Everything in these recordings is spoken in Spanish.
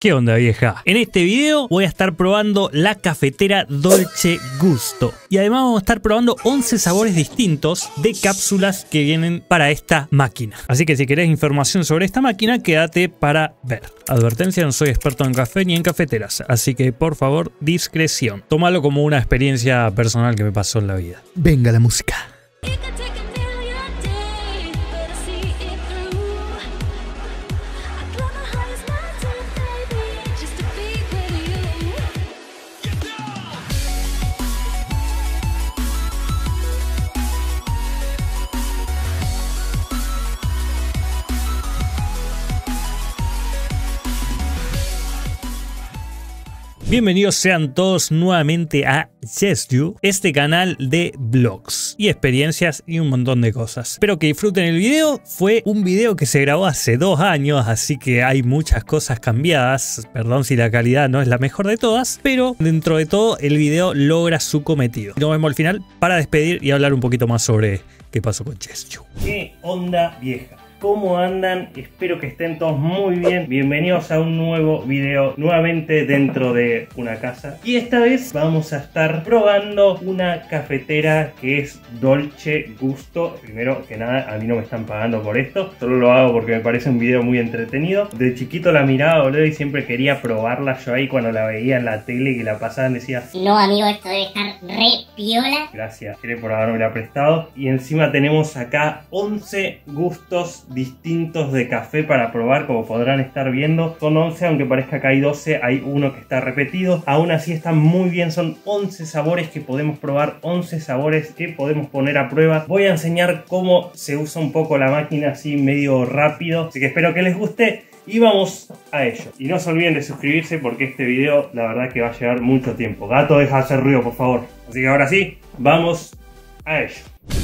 ¿Qué onda, vieja? En este video voy a estar probando la cafetera Dolce Gusto. Y además vamos a estar probando 11 sabores distintos de cápsulas que vienen para esta máquina. Así que si querés información sobre esta máquina, quédate para ver. Advertencia, no soy experto en café ni en cafeteras, así que por favor, discreción. Tómalo como una experiencia personal que me pasó en la vida. Venga la música. Bienvenidos sean todos nuevamente a Yes You, este canal de vlogs y experiencias y un montón de cosas. Espero que disfruten el video. Fue un video que se grabó hace 2 años, así que hay muchas cosas cambiadas. Perdón si la calidad no es la mejor de todas, pero dentro de todo el video logra su cometido. Nos vemos al final para despedir y hablar un poquito más sobre qué pasó con Yes You. ¿Qué onda, vieja? ¿Cómo andan? Espero que estén todos muy bien. Bienvenidos a un nuevo video, nuevamente dentro de una casa. Y esta vez vamos a estar probando una cafetera que es Dolce Gusto. Primero que nada, a mí no me están pagando por esto. Solo lo hago porque me parece un video muy entretenido. De chiquito la miraba, boludo, y siempre quería probarla. Yo ahí cuando la veía en la tele que la pasaban decía: no, amigo, esto debe estar re piola. Gracias, Jere, por haberme la prestado. Y encima tenemos acá 11 gustos distintos de café para probar, como podrán estar viendo. Son 11, aunque parezca que hay 12, hay uno que está repetido. Aún así están muy bien, son 11 sabores que podemos probar, 11 sabores que podemos poner a prueba. Voy a enseñar cómo se usa un poco la máquina así medio rápido, así que espero que les guste y vamos a ello. Y no se olviden de suscribirse porque este video la verdad que va a llevar mucho tiempo. Gato, deja de hacer ruido, por favor. Así que ahora sí, vamos a ello.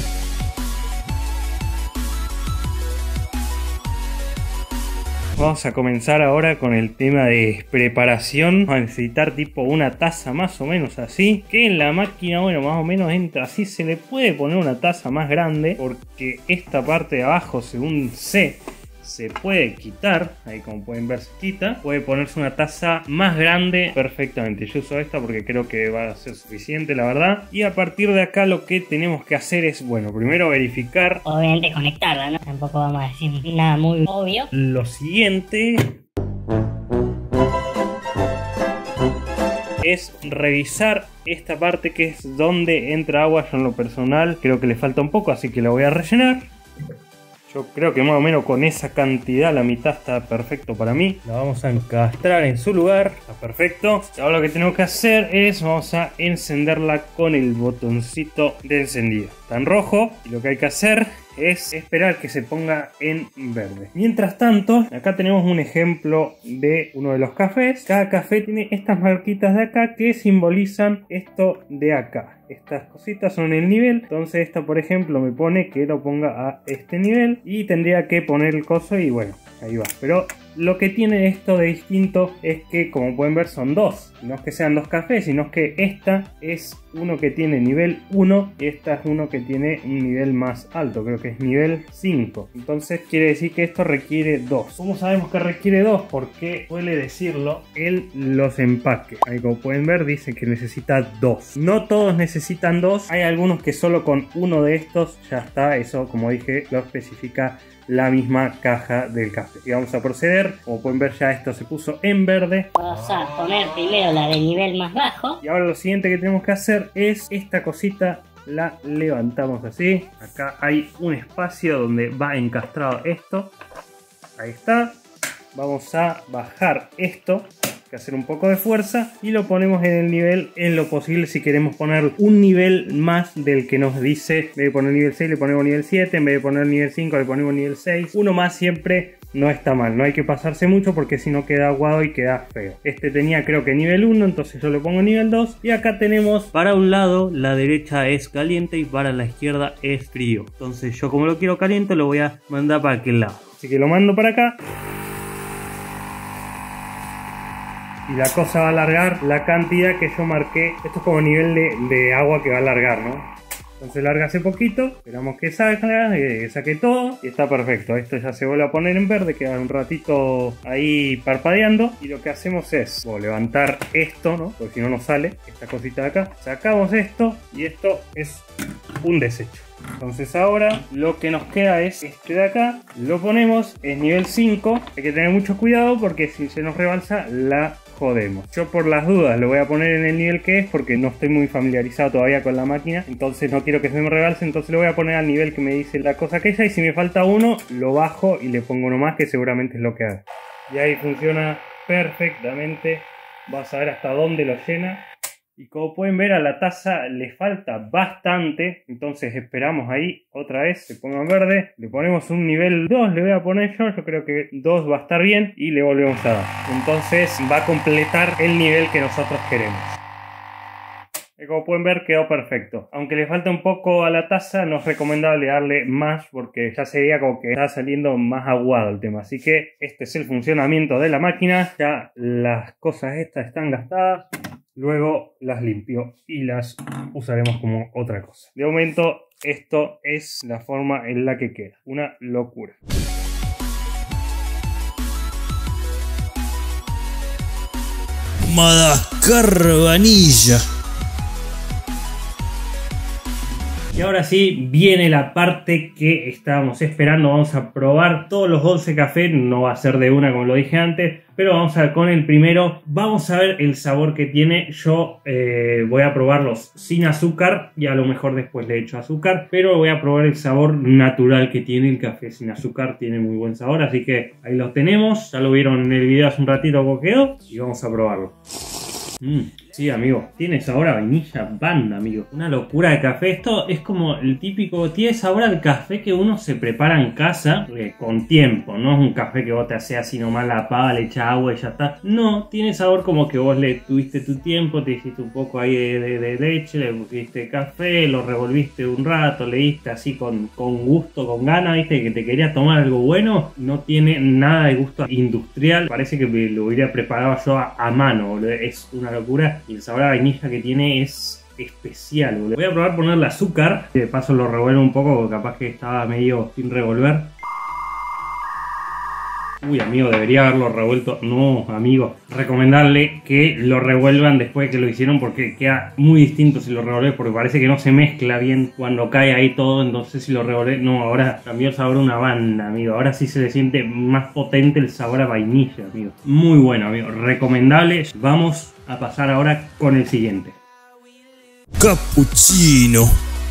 Vamos a comenzar ahora con el tema de preparación. Vamos a necesitar tipo una taza más o menos así, que en la máquina, bueno, más o menos entra así. Se le puede poner una taza más grande porque esta parte de abajo, según sé, se puede quitar, ahí como pueden ver se quita. Puede ponerse una taza más grande perfectamente. Yo uso esta porque creo que va a ser suficiente, la verdad. Y a partir de acá lo que tenemos que hacer es, bueno, primero verificar, obviamente conectarla, ¿no? Tampoco vamos a decir nada muy obvio. Lo siguiente es revisar esta parte que es donde entra agua. Yo en lo personal creo que le falta un poco, así que la voy a rellenar. Yo creo que más o menos con esa cantidad, la mitad está perfecto para mí. La vamos a encastrar en su lugar. Está perfecto. Ahora lo que tenemos que hacer es, vamos a encenderla con el botoncito de encendido. Está en rojo y lo que hay que hacer es esperar que se ponga en verde. Mientras tanto, acá tenemos un ejemplo de uno de los cafés. Cada café tiene estas marquitas de acá que simbolizan esto de acá. Estas cositas son el nivel. Entonces esta, por ejemplo, me pone que lo ponga a este nivel y tendría que poner el coso y bueno, ahí va. Pero lo que tiene esto de distinto es que, como pueden ver, son dos. No es que sean dos cafés, sino que esta es uno que tiene nivel 1 y esta es uno que tiene un nivel más alto, creo que es nivel 5. Entonces quiere decir que esto requiere 2. ¿Cómo sabemos que requiere 2? Porque suele decirlo en los empaques. Ahí como pueden ver dice que necesita 2. No todos necesitan 2. Hay algunos que solo con uno de estos ya está. Eso, como dije, lo especifica la misma caja del café. Y vamos a proceder. Como pueden ver, ya esto se puso en verde. Vamos a poner primero la de nivel más bajo. Y ahora lo siguiente que tenemos que hacer es esta cosita. La levantamos así. Acá hay un espacio donde va encastrado esto. Ahí está. Vamos a bajar esto. Que hacer un poco de fuerza y lo ponemos en el nivel, en lo posible. Si queremos poner un nivel más del que nos dice, en vez de poner nivel 6 le ponemos nivel 7, en vez de poner nivel 5 le ponemos nivel 6. Uno más siempre no está mal, no hay que pasarse mucho porque si no queda aguado y queda feo. Este tenía creo que nivel 1, entonces yo le pongo nivel 2. Y acá tenemos, para un lado la derecha es caliente y para la izquierda es frío. Entonces yo, como lo quiero caliente, lo voy a mandar para aquel lado. Así que lo mando para acá. Y la cosa va a alargar la cantidad que yo marqué. Esto es como nivel de agua que va a alargar, ¿no? Entonces larga hace poquito, esperamos que salga, saque todo y está perfecto. Esto ya se vuelve a poner en verde, queda un ratito ahí parpadeando y lo que hacemos es levantar esto, ¿no? Porque si no nos sale esta cosita de acá. Sacamos esto y esto es un desecho. Entonces ahora lo que nos queda es este de acá, lo ponemos, es nivel 5, hay que tener mucho cuidado porque si se nos rebalsa la jodemos. Yo por las dudas lo voy a poner en el nivel que es porque no estoy muy familiarizado todavía con la máquina, entonces no quiero que se me rebalse, entonces lo voy a poner al nivel que me dice la cosa aquella y si me falta uno lo bajo y le pongo uno más que seguramente es lo que haga. Y ahí funciona perfectamente, vas a ver hasta dónde lo llena. Y como pueden ver a la taza le falta bastante, entonces esperamos ahí otra vez, se ponga en verde, le ponemos un nivel 2, le voy a poner yo creo que 2 va a estar bien y le volvemos a dar. Entonces va a completar el nivel que nosotros queremos. Y como pueden ver quedó perfecto. Aunque le falta un poco a la taza, no es recomendable darle más porque ya se veía como que está saliendo más aguado el tema. Así que este es el funcionamiento de la máquina. Ya las cosas estas están gastadas. Luego las limpio y las usaremos como otra cosa. De momento esto es la forma en la que queda. Una locura. Madagascar Vanilla. Y ahora sí, viene la parte que estábamos esperando. Vamos a probar todos los 11 cafés. No va a ser de una como lo dije antes, pero vamos a ver con el primero. Vamos a ver el sabor que tiene. Yo voy a probarlos sin azúcar y a lo mejor después le echo azúcar. Pero voy a probar el sabor natural que tiene el café sin azúcar. Tiene muy buen sabor, así que ahí los tenemos. Ya lo vieron en el video hace un ratito cómo quedó. Y vamos a probarlo. Sí, amigo, tiene sabor a vainilla banda, amigo. Una locura de café. Esto es como el típico, tiene sabor al café que uno se prepara en casa con tiempo. No es un café que vos te haces así nomás la pava, le echas agua y ya está. No, tiene sabor como que vos le tuviste tu tiempo, te hiciste un poco ahí de leche, le pusiste café, lo revolviste un rato, le diste así con gusto, con ganas, viste, que te querías tomar algo bueno. No tiene nada de gusto industrial. Parece que lo hubiera preparado yo a mano, boludo. Es una locura. Y el sabor a vainilla que tiene es especial, boludo. Voy a probar ponerle azúcar. De paso lo revuelvo un poco porque capaz que estaba medio sin revolver. Uy, amigo, debería haberlo revuelto. No, amigo. Recomendarle que lo revuelvan después de que lo hicieron porque queda muy distinto si lo revuelves porque parece que no se mezcla bien cuando cae ahí todo. Entonces si lo revuelves... No, ahora cambió el sabor a una banda, amigo. Ahora sí se le siente más potente el sabor a vainilla, amigo. Muy bueno, amigo. Recomendable. Vamos a pasar ahora con el siguiente. Cappuccino.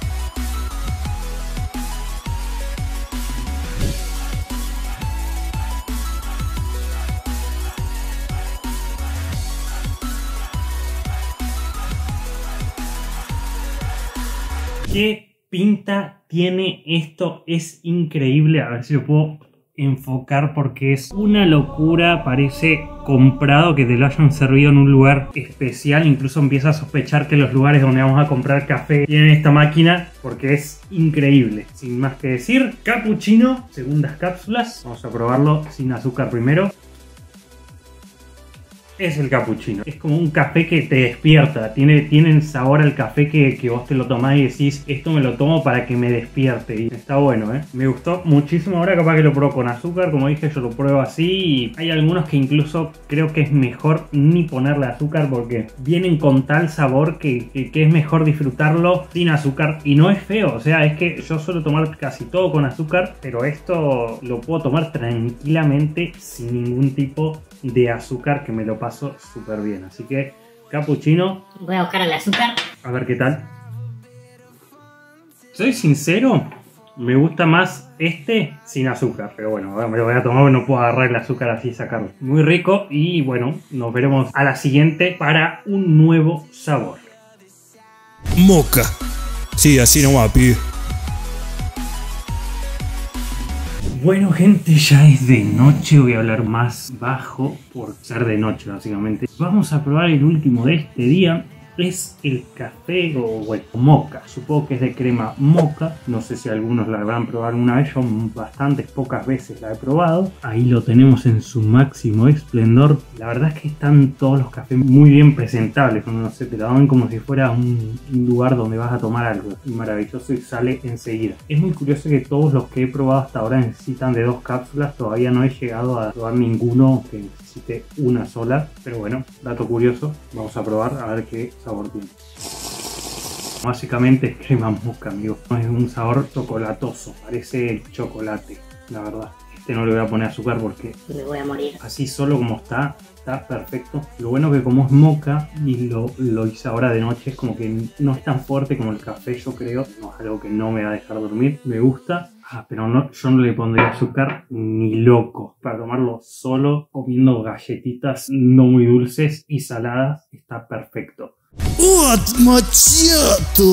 ¿Qué pinta tiene esto? Es increíble. A ver si lo puedo enfocar porque es una locura. Parece comprado, que te lo hayan servido en un lugar especial. Incluso empieza a sospechar que los lugares donde vamos a comprar café tienen esta máquina porque es increíble. Sin más que decir, cappuccino, segundas cápsulas. Vamos a probarlo sin azúcar primero. Es el cappuccino. Es como un café que te despierta. Tiene sabor al café que vos te lo tomás y decís, esto me lo tomo para que me despierte. Y está bueno, ¿eh? Me gustó muchísimo. Ahora capaz que lo pruebo con azúcar. Como dije, yo lo pruebo así. Y hay algunos que incluso creo que es mejor ni ponerle azúcar porque vienen con tal sabor que es mejor disfrutarlo sin azúcar. Y no es feo. O sea, es que yo suelo tomar casi todo con azúcar. Pero esto lo puedo tomar tranquilamente sin ningún tipo de azúcar, que me lo paso súper bien. Así que cappuccino. Voy a buscar el azúcar. A ver qué tal. Soy sincero, me gusta más este sin azúcar. Pero bueno, me lo voy a tomar, no puedo agarrar el azúcar así y sacarlo. Muy rico y bueno, nos veremos a la siguiente para un nuevo sabor. Moca. Sí, así nomás, pibe. Bueno, gente, ya es de noche. Voy a hablar más bajo por ser de noche, básicamente. Vamos a probar el último de este día. es el café o el moca. Supongo que es de crema moca. No sé si algunos la habrán probado alguna vez. Yo bastantes pocas veces la he probado. Ahí lo tenemos en su máximo esplendor. La verdad es que están todos los cafés muy bien presentables. No sé, te la dan como si fuera un lugar donde vas a tomar algo. Es maravilloso y sale enseguida. Es muy curioso que todos los que he probado hasta ahora necesitan de 2 cápsulas. Todavía no he llegado a probar ninguno que necesite una sola. Pero bueno, dato curioso. Vamos a probar a ver qué sabor tiene. Básicamente es crema moca, amigo. Es un sabor chocolatoso. Parece chocolate, la verdad. Este no le voy a poner azúcar porque me voy a morir. Así solo como está perfecto. Lo bueno que como es moca y lo hice ahora de noche, es como que no es tan fuerte como el café, yo creo. No es algo que no me va a dejar dormir. Me gusta. Pero no, yo no le pondría azúcar ni loco. Para tomarlo solo, comiendo galletitas no muy dulces y saladas, está perfecto. What macchiato.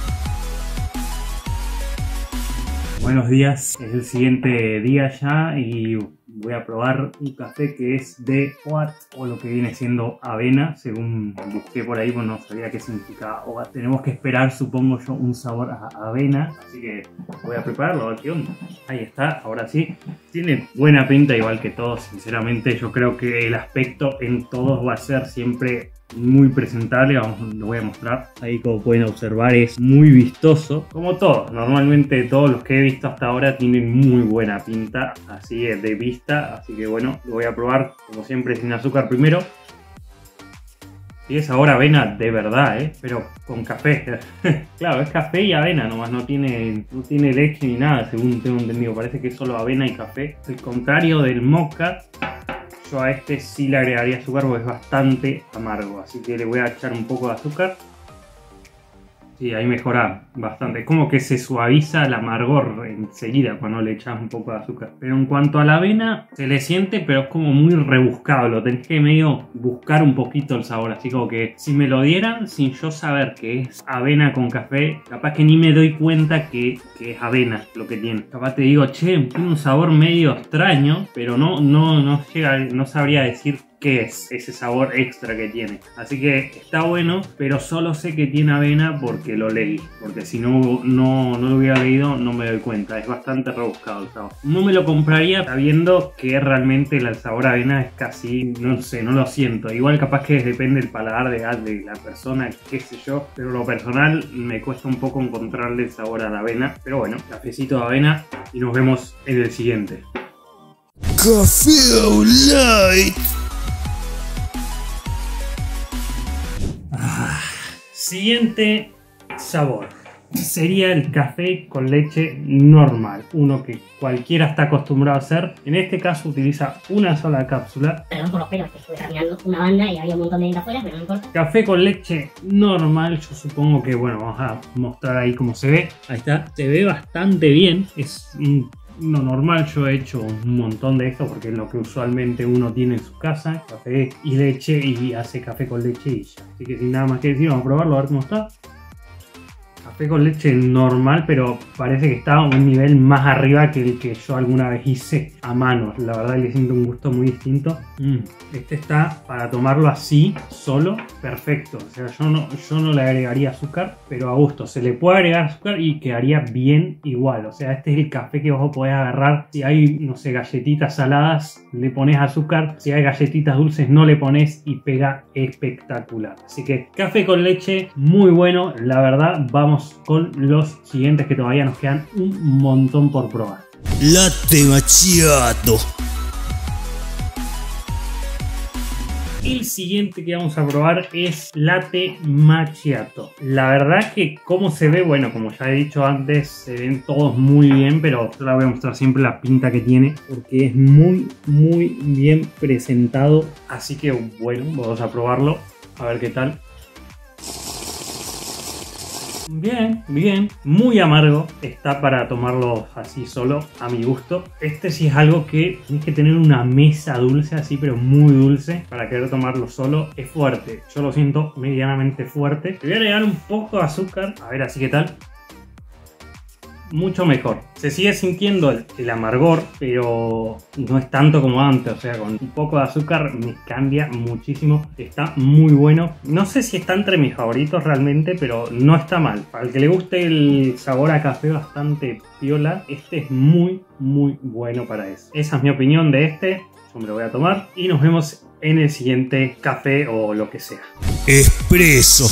Buenos días, es el siguiente día ya y voy a probar un café que es de OAT, o lo que viene siendo avena, según busqué por ahí, pues no sabía qué significaba OAT. Tenemos que esperar, supongo yo, un sabor a avena, así que voy a prepararlo, a ver qué onda. Ahí está, ahora sí. Tiene buena pinta igual que todos, sinceramente. Yo creo que el aspecto en todos va a ser siempre muy presentable. Lo voy a mostrar. Ahí, como pueden observar, es muy vistoso. Como todo, normalmente todos los que he visto hasta ahora tienen muy buena pinta, así de vista. Así que bueno, lo voy a probar como siempre sin azúcar primero. Y es ahora avena de verdad, pero con café. Claro, es café y avena nomás, no tiene leche ni nada, según tengo entendido. Parece que es solo avena y café. Al contrario del mocha, yo a este sí le agregaría azúcar porque es bastante amargo. Así que le voy a echar un poco de azúcar. Sí, ahí mejora bastante. Es como que se suaviza el amargor enseguida cuando le echas un poco de azúcar. Pero en cuanto a la avena, se le siente, pero es como muy rebuscado. Lo tenés que medio buscar un poquito el sabor. Así como que si me lo dieran sin yo saber que es avena con café, capaz que ni me doy cuenta que es avena lo que tiene. Capaz te digo, che, tiene un sabor medio extraño, pero no sabría decir qué es ese sabor extra que tiene. Así que está bueno, pero solo sé que tiene avena porque lo leí. Porque si no lo hubiera leído, no me doy cuenta. Es bastante rebuscado el sabor. No me lo compraría sabiendo que realmente el sabor a avena es casi, no sé, no lo siento. Igual capaz que depende del paladar de la persona, qué sé yo. Pero lo personal me cuesta un poco encontrarle el sabor a la avena. Pero bueno, cafecito de avena y nos vemos en el siguiente. Café Light. Siguiente sabor sería el café con leche normal, uno que cualquiera está acostumbrado a hacer. En este caso utiliza una sola cápsula. Perdón por los pelos, que estuve caminando una banda y había un montón de gente afuera, pero no importa. Café con leche normal, yo supongo que, bueno, vamos a mostrar ahí cómo se ve. Ahí está, se ve bastante bien, es no normal. Yo he hecho un montón de esto porque es lo que usualmente uno tiene en su casa, café y leche, y hace café con leche y ya. Así que sin nada más que decir, vamos a probarlo, a ver cómo está. Café con leche normal, pero parece que está a un nivel más arriba que el que yo alguna vez hice a mano. La verdad le siento un gusto muy distinto. Este está para tomarlo así, solo, perfecto. O sea, yo no le agregaría azúcar, pero a gusto. Se le puede agregar azúcar y quedaría bien igual. O sea, este es el café que vos podés agarrar. Si hay, no sé, galletitas saladas, le pones azúcar. Si hay galletitas dulces, no le pones y pega espectacular. Así que café con leche, muy bueno. La verdad, vamos con los siguientes que todavía nos quedan un montón por probar. Latte macchiato. El siguiente que vamos a probar es latte macchiato. La verdad que como se ve, bueno, como ya he dicho antes, se ven todos muy bien, pero yo la voy a mostrar siempre la pinta que tiene porque es muy bien presentado. Así que bueno, vamos a probarlo, a ver qué tal. Bien, muy amargo, está para tomarlo así solo, a mi gusto. Este sí es algo que tienes que tener una mesa dulce así, pero muy dulce, para querer tomarlo solo. Es fuerte, yo lo siento medianamente fuerte. Le voy a agregar un poco de azúcar, a ver así qué tal. mucho mejor. Se sigue sintiendo el amargor, pero no es tanto como antes. O sea, con un poco de azúcar me cambia muchísimo. Está muy bueno. No sé si está entre mis favoritos realmente, pero no está mal. Para el que le guste el sabor a café bastante piola, este es muy bueno para eso. Esa es mi opinión de este. Yo me lo voy a tomar y nos vemos en el siguiente café o lo que sea. Espresso.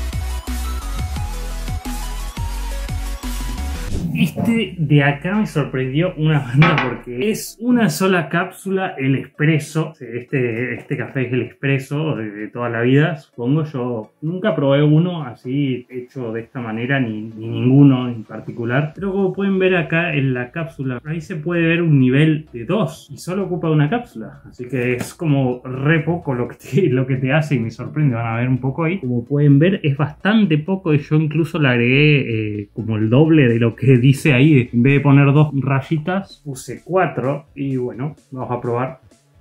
Este de acá me sorprendió una banda porque es una sola cápsula, el espresso. Este café es el espresso de toda la vida, supongo. Yo nunca probé uno así hecho de esta manera, ni ninguno en particular. Pero como pueden ver acá en la cápsula, ahí se puede ver un nivel de 2 y solo ocupa una cápsula. Así que es como re poco lo que te hace y me sorprende. Van a ver un poco ahí. Como pueden ver es bastante poco y yo incluso le agregué como el doble de lo que dice ahí. En vez de poner 2 rayitas, puse 4 y bueno, vamos a probar.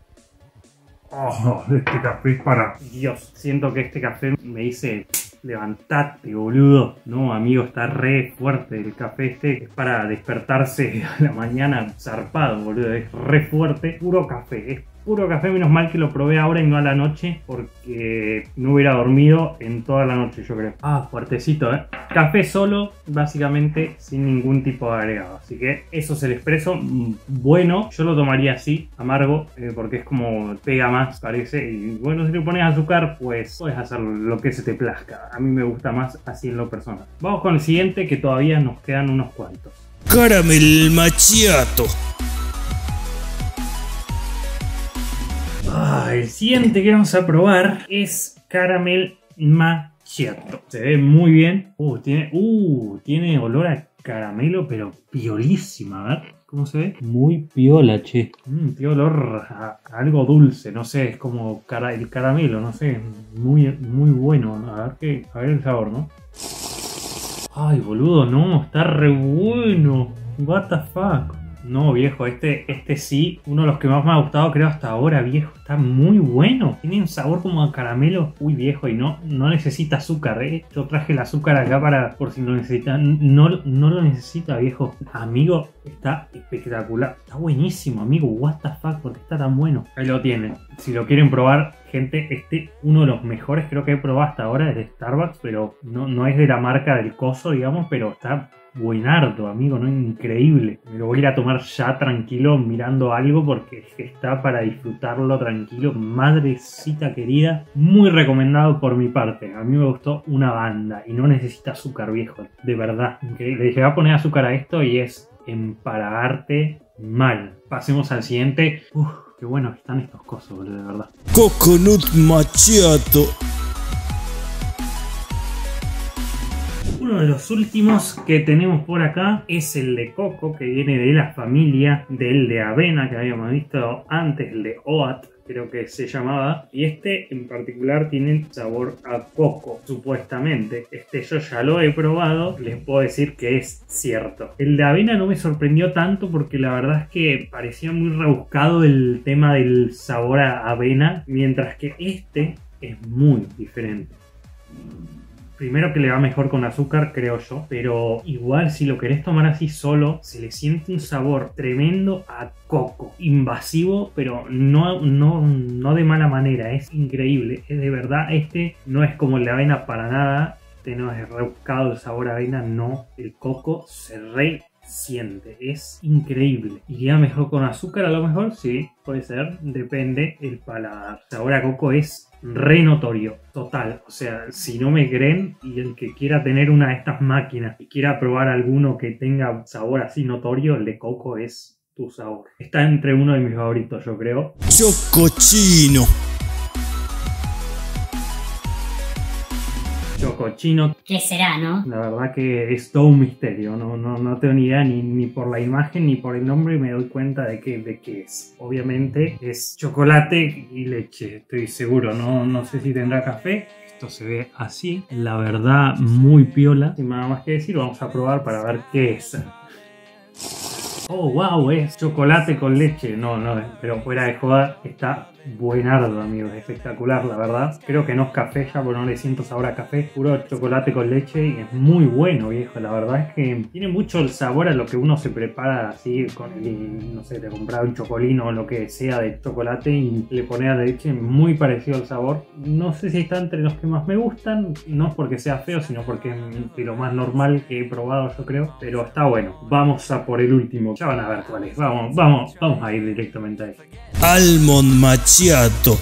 Oh, este café es para... Dios, siento que este café me dice... Levantate, boludo. No, amigo, está re fuerte. El café este es para despertarse a la mañana zarpado, boludo. Es re fuerte. Puro café. Es puro café. Menos mal que lo probé ahora y no a la noche, porque no hubiera dormido en toda la noche, yo creo. Ah, fuertecito, Café solo, básicamente sin ningún tipo de agregado. Así que eso es el espresso. Bueno, yo lo tomaría así, amargo, porque es como pega más, parece. Y bueno, si le pones azúcar, pues puedes hacer lo que se te plazca. A mí me gusta más así en lo personal. Vamos con el siguiente, que todavía nos quedan unos cuantos. Caramel macchiato. El siguiente que vamos a probar es caramel macchiato. Se ve muy bien. Tiene olor a caramelo, pero piolísima. A ver cómo se ve. Muy piola, che. Tiene olor a algo dulce, no sé, es como el caramelo, no sé. Muy bueno. A ver el sabor, ¿no? Ay, boludo, no, está re bueno. What the fuck. No, viejo, este sí, uno de los que más me ha gustado creo hasta ahora, viejo. Está muy bueno. Tiene un sabor como a caramelo. Uy, viejo, y no necesita azúcar, Yo traje el azúcar acá por si lo necesitan. No lo necesita, viejo. Amigo, está espectacular. Está buenísimo, amigo. What the fuck, ¿por qué está tan bueno? Ahí lo tienen. Si lo quieren probar, gente, uno de los mejores creo que he probado hasta ahora es de Starbucks, pero no es de la marca del coso, digamos, pero está... buenardo, amigo, ¿no? Increíble. Me lo voy a ir a tomar ya tranquilo mirando algo porque está para disfrutarlo tranquilo. Madrecita querida, muy recomendado por mi parte. A mí me gustó una banda y no necesita azúcar, viejo. De verdad. Le dije, va a poner azúcar a esto y es empalagarte mal. Pasemos al siguiente. Qué bueno que están estos cosos, boludo, de verdad. Coconut macchiato. Uno de los últimos que tenemos por acá es el de coco, que viene de la familia del de avena que habíamos visto antes, el de oat, creo que se llamaba. Y este en particular tiene el sabor a coco, supuestamente. Yo ya lo he probado, les puedo decir que es cierto. El de avena no me sorprendió tanto porque la verdad es que parecía muy rebuscado el tema del sabor a avena, mientras que este es muy diferente. Primero que le va mejor con azúcar, creo yo, pero igual si lo querés tomar así solo, se le siente un sabor tremendo a coco, invasivo, pero no de mala manera, es increíble, es de verdad, no es como el de avena para nada, no es rebuscado el sabor a avena, no, el coco se siente, es increíble. ¿Iría mejor con azúcar a lo mejor? Sí, puede ser, depende el paladar. El sabor a coco es re notorio, total. O sea, si no me creen y el que quiera tener una de estas máquinas y quiera probar alguno que tenga sabor así notorio, el de coco es tu sabor. Está entre uno de mis favoritos, yo creo. Chocochino. Chocochino. ¿Qué será, no? La verdad que es todo un misterio. No tengo ni idea ni por la imagen ni por el nombre me doy cuenta de qué es. Obviamente es chocolate y leche, estoy seguro. No sé si tendrá café. Esto se ve así. La verdad, muy piola. Sin nada más que decir, vamos a probar para ver qué es. Oh, wow, es chocolate con leche. No, pero fuera de joda, está buenardo, amigos. Espectacular, la verdad. Creo que no es café ya, porque no le siento sabor a café. Puro chocolate con leche y es muy bueno, viejo. La verdad es que tiene mucho el sabor a lo que uno se prepara así con el, no sé, te compraba un chocolino o lo que sea de chocolate y le pone a la leche, muy parecido al sabor. No sé si está entre los que más me gustan, no es porque sea feo, sino porque es de lo más normal que he probado, yo creo. Pero está bueno. Vamos a por el último. Ya van a ver cuál es. Vamos a ir directamente a él. Almond Macchiato.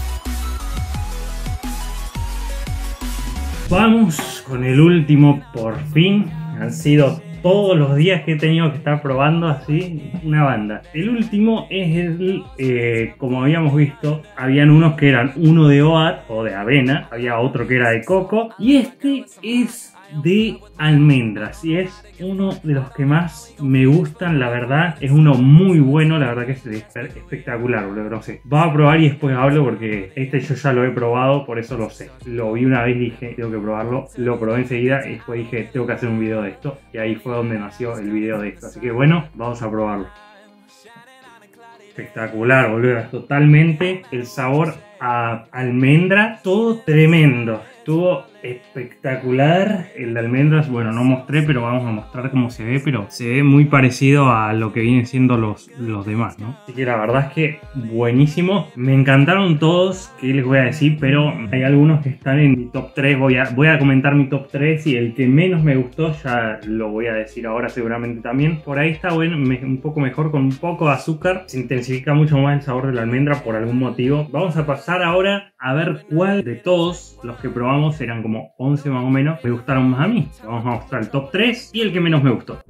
Vamos con el último, por fin. Han sido todos los días que he tenido que estar probando así una banda. El último es el, como habíamos visto, habían unos que eran uno de oat o de avena, había otro que era de coco y este es de almendras y es uno de los que más me gustan, la verdad. Es uno muy bueno, la verdad que es espectacular, boludo. No sé, vamos a probar y después hablo porque este yo ya lo he probado, por eso lo sé. Lo vi una vez y dije, tengo que probarlo. Lo probé enseguida y después dije, tengo que hacer un video de esto. Y ahí fue donde nació el video de esto. Así que bueno, vamos a probarlo. Espectacular, boludo. Totalmente el sabor a almendra, todo tremendo. Estuvo espectacular. El de almendras, bueno, no mostré, pero vamos a mostrar cómo se ve, pero se ve muy parecido a lo que vienen siendo los demás, ¿no? Así que la verdad es que buenísimo. Me encantaron todos, que les voy a decir, pero hay algunos que están en mi top 3. Voy a comentar mi top 3 y el que menos me gustó ya lo voy a decir ahora seguramente también. Por ahí está bueno, un poco mejor con un poco de azúcar. Se intensifica mucho más el sabor de la almendra por algún motivo. Vamos a pasar ahora a ver cuál de todos los que probamos, eran como 11 más o menos, me gustaron más a mí. Vamos a mostrar el top 3 y el que menos me gustó.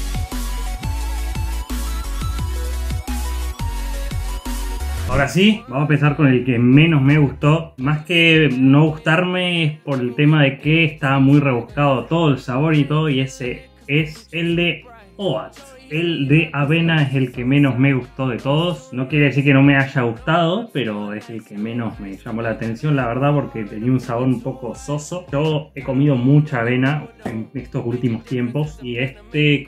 Ahora sí, vamos a empezar con el que menos me gustó. Más que no gustarme es por el tema de que estaba muy rebuscado todo el sabor y todo, y ese es el de oat. El de avena es el que menos me gustó de todos. No quiere decir que no me haya gustado, pero es el que menos me llamó la atención, la verdad, porque tenía un sabor un poco soso. Yo he comido mucha avena en estos últimos tiempos y este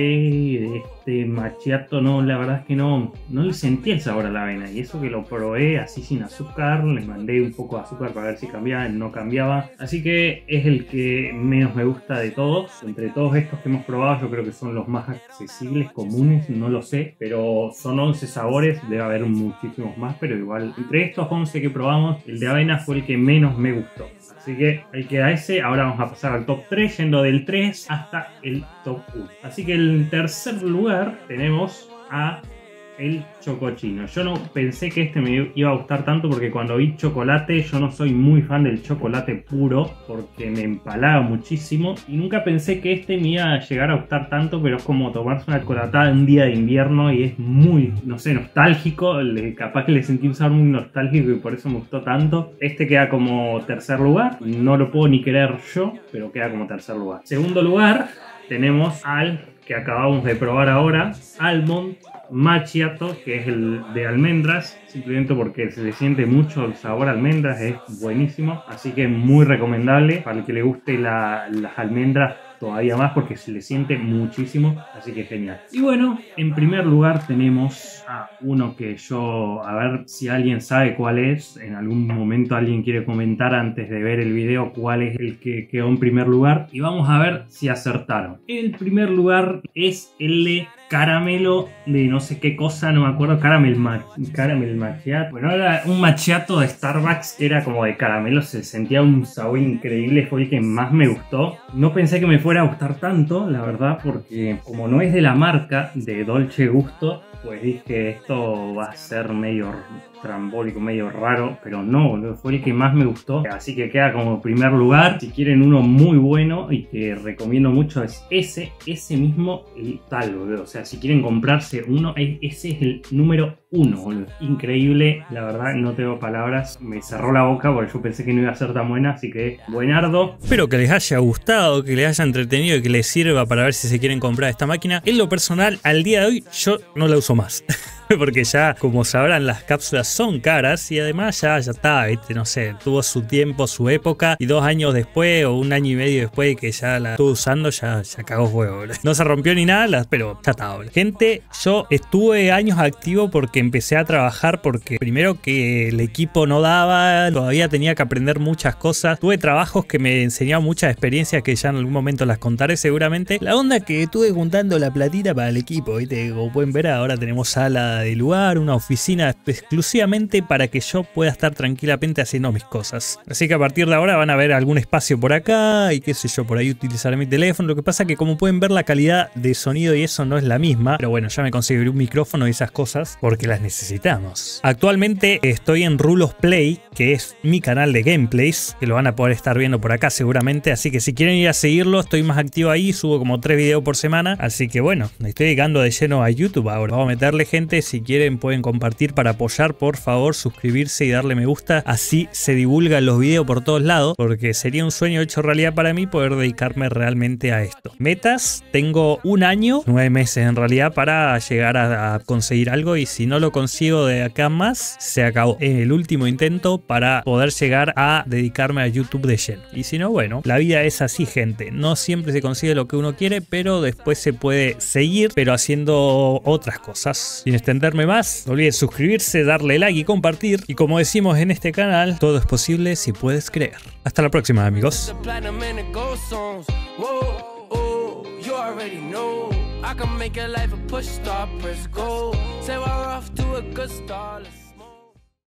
café, este macchiato, no, la verdad es que no le sentí el sabor a la avena. Y eso que lo probé así sin azúcar, le mandé un poco de azúcar para ver si cambiaba, no cambiaba. Así que es el que menos me gusta de todos. Entre todos estos que hemos probado, yo creo que son los más accesibles, comunes, no lo sé, pero son 11 sabores, debe haber muchísimos más, pero igual entre estos 11 que probamos, el de avena fue el que menos me gustó. Así que ahí queda ese. Ahora vamos a pasar al top 3, yendo del 3 hasta el top 1. Así que en tercer lugar tenemos a el chocochino. Yo no pensé que este me iba a gustar tanto porque cuando vi chocolate, yo no soy muy fan del chocolate puro porque me empalaga muchísimo y nunca pensé que este me iba a llegar a gustar tanto, pero es como tomarse una chocolatada un día de invierno y es muy, no sé, nostálgico. Capaz que le sentí un sabor muy nostálgico y por eso me gustó tanto. Este queda como tercer lugar, no lo puedo ni creer yo, pero queda como tercer lugar. Segundo lugar tenemos al que acabamos de probar ahora, Almond Macchiato, que es el de almendras, simplemente porque se le siente mucho el sabor a almendras, es buenísimo, así que muy recomendable para el que le guste las almendras todavía más porque se le siente muchísimo, así que genial. Y bueno, en primer lugar tenemos a uno que yo, a ver si alguien sabe cuál es, en algún momento alguien quiere comentar antes de ver el video cuál es el que quedó en primer lugar y vamos a ver si acertaron. El primer lugar es el de caramelo de no sé qué cosa, no me acuerdo, caramel macchiato. Bueno, era un macchiato de Starbucks que era como de caramelo, se sentía un sabor increíble, fue el que más me gustó. No pensé que me fuera a gustar tanto, la verdad, porque como no es de la marca de Dolce Gusto, pues dije esto va a ser medio trambólico, medio raro, pero no, boludo, fue el que más me gustó, así que queda como primer lugar. Si quieren uno muy bueno y que recomiendo mucho es ese mismo, el tal, boludo. O sea, si quieren comprarse uno, ese es el número 1, boludo. Increíble, la verdad, no tengo palabras, me cerró la boca porque yo pensé que no iba a ser tan buena, así que buenardo. Espero que les haya gustado, que les haya entretenido y que les sirva para ver si se quieren comprar esta máquina. En lo personal, al día de hoy, yo no la uso más. porque ya, como sabrán, las cápsulas son caras y además ya está, ¿viste? No sé, tuvo su tiempo, su época y 2 años después o 1 año y medio después de que ya la estuve usando, ya cagó fuego, boludo. No se rompió ni nada, pero ya está, boludo. Gente, yo estuve años activo porque empecé a trabajar porque primero que el equipo no daba, todavía tenía que aprender muchas cosas. Tuve trabajos que me enseñaron muchas experiencias que ya en algún momento las contaré seguramente. La onda que estuve juntando la platita para el equipo, ¿viste? Como pueden ver, ahora tenemos sala de lugar, una oficina exclusivamente para que yo pueda estar tranquilamente haciendo mis cosas. Así que a partir de ahora van a ver algún espacio por acá y qué sé yo, por ahí utilizaré mi teléfono. Lo que pasa que como pueden ver la calidad de sonido y eso no es la misma, pero bueno, ya me conseguiré un micrófono y esas cosas porque las necesitamos. Actualmente estoy en Rulos Play, que es mi canal de gameplays, que lo van a poder estar viendo por acá seguramente, así que si quieren ir a seguirlo, estoy más activo ahí, subo como 3 videos por semana, así que bueno, me estoy dedicando de lleno a YouTube ahora. Vamos a meterle, gente, si quieren pueden compartir para apoyar, por favor, suscribirse y darle me gusta, así se divulgan los videos por todos lados, porque sería un sueño hecho realidad para mí poder dedicarme realmente a esto. Metas, tengo 1 año, 9 meses en realidad para llegar a conseguir algo y si no lo consigo de acá más, se acabó. Es el último intento para poder llegar a dedicarme a YouTube de lleno. Y si no, bueno, la vida es así, gente. No siempre se consigue lo que uno quiere, pero después se puede seguir, pero haciendo otras cosas. Sin extenderme más, no olvides suscribirse, darle like y compartir. Y como decimos en este canal, todo es posible si puedes creer. Hasta la próxima, amigos. I can make your life a push, start, press go. Say we're off to a good start.